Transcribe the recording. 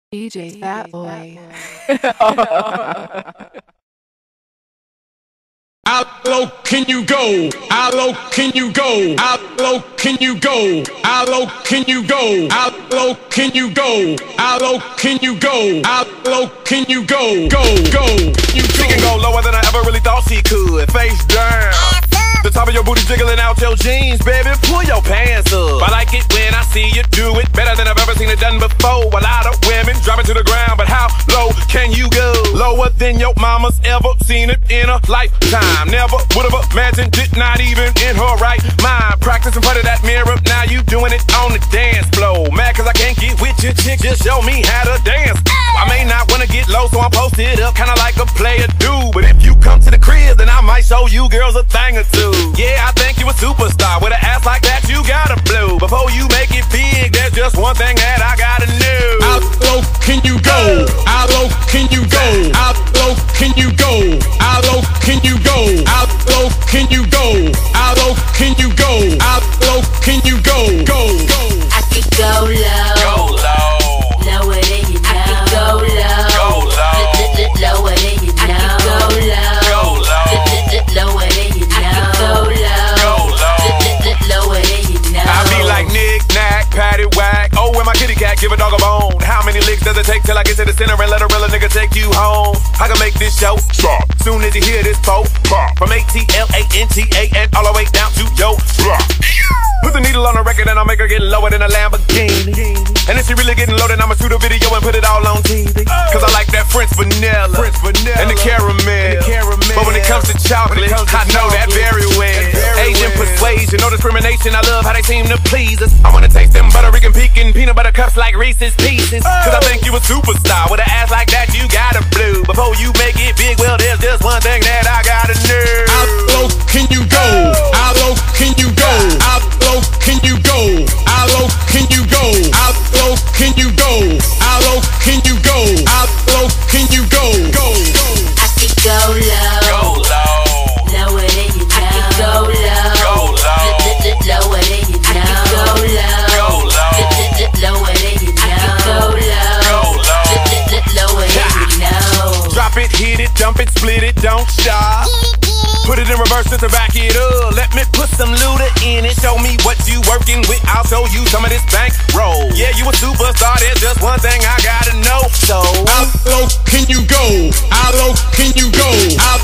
DJPhattboii. How low can you go? How low can you go? How low can you go? How low can you go? How low can you go? How low can you go? How low can you go? Go. She can go lower than I ever really thought she could. Face down. The top of your booty jiggling out your jeans, baby, pull your pants up. I like it when I see you do it better than I've ever seen it done before. A lot of women drop it to the ground, but how low can you go? Lower than your mama's ever seen it in a lifetime. Never would've imagined it, not even in her right mind. Practice in front of that mirror, now you doing it on the dance floor. Mad cause I can't get with your chick, just show me how to dance. I may not wanna get low, so I'm posted up, kinda like a player do. But if you come to the crib, then I might show you girls a thing or two. Yeah, I think you a superstar. With an ass like that, you gotta blow. Before you make it big, there's just one thing that I gotta know. How low can you go? How low can you go? How low can you go? How low can you go? How low can you go? How low can you go? How low can you go? Go. I could go low. Go low. Lower than you know. I could go low. Go low. Lower than you know. I could go low. Go low. Lower than you know. I could go low. Go low. Lower than you know. I be like knick-knack, patty-whack. Oh, when my kitty cat give a dog a bone. How many licks does it take till I get to the center and let a real nigga take you home? I can make this show stop soon as you hear this pop. From ATLANTA and all the way down to yo block. Put the needle on the record and I'll make her get lower than a Lamborghini. And if she really getting low, then I'ma shoot a video and put it all on TV. Cause I like that French vanilla and the caramel. But when it comes to chocolate, I know that very well. Asian persuasion, no discrimination. I love how they seem to please us. I wanna taste them butter Rican pecan peanut butter cups like Reese's Pieces. Cause I think you a superstar. With an ass like that, you gotta blow. Before you make it big, well, there's just one thing that I gotta know. How low can you go? How low can you go? How low can you go? How low can you go? How low can you go? How low can you go? How low can you go? Go. I could go low. Go low. Lower than you know. I could go low. Go low. Lower than you know. I could go low. Go low. Lower than you know. I could go low. Go low. Lower than you know. Drop it, hit it, dump it, split it, don't stop. Put it in reverse just to back it up. Let me put some luda in it. Show me what you working with. I'll show you some of this bank roll. Yeah, you a superstar. There's just one thing I gotta know. So how low can you go? How low can you go? How